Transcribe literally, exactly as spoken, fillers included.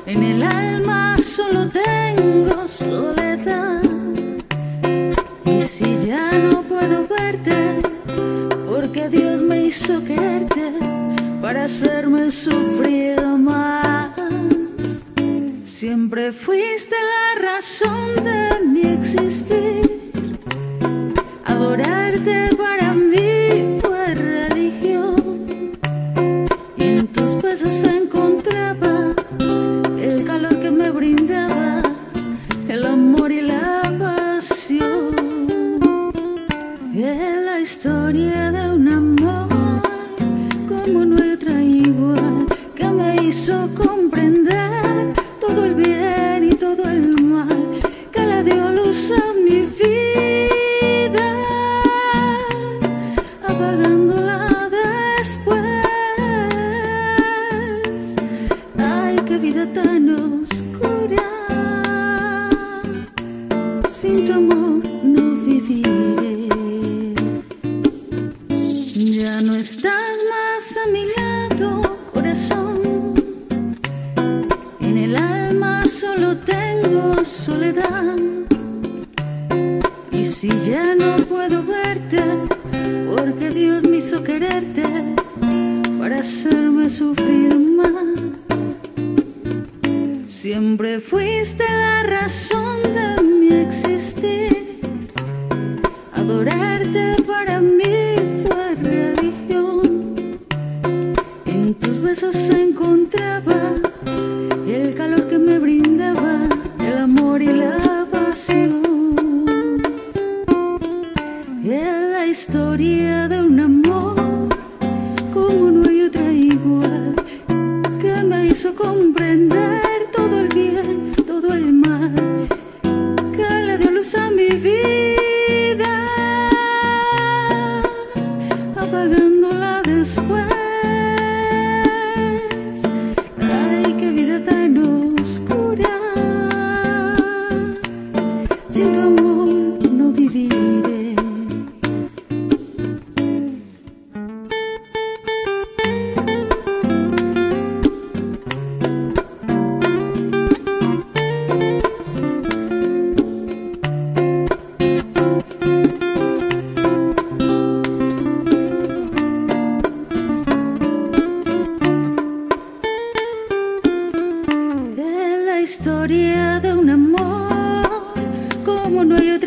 En el alma solo tengo soledad. Y si ya no puedo verte, porque Dios me hizo quererte para hacerme sufrir más. Siempre fuiste la razón de mi existir. Adorarte para mí fue religión. Y en tus besos encontraba el calor que me brindaba, el amor y la pasión. Es la historia de un amor como no hay otra igual, que me hizo comprender todo el bien y todo el mal, que le dio luz a mi vida, apagándola después. Ay, qué vida tan oscura, sin tu amor no viviré. Ya no estás más a mi lado, corazón. En el alma solo tengo soledad. Y si ya no puedo verte, porque Dios me hizo quererte para hacerme sufrir más. Siempre fuiste la razón de mi existir. Adorarte para mí fue religión. En tus besos encontraba el calor que me brindaba, el amor y la pasión. Es la historia de un amor como no hay otra igual, que me hizo comprender todo el bien, todo el mal, que le dio luz a mi vida, apagándola después. Ay, qué vida tan oscura, sin tu amor no viviré. Historia de un amor como no hay otro